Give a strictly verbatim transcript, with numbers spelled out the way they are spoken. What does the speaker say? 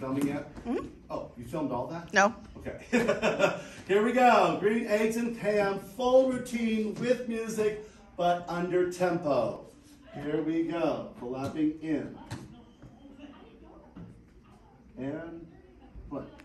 filming yet? Mm-hmm. Oh, you filmed all that? No. Okay. Here we go. Green eggs and ham, full routine with music, but under tempo. Here we go. Collapsing in. And play.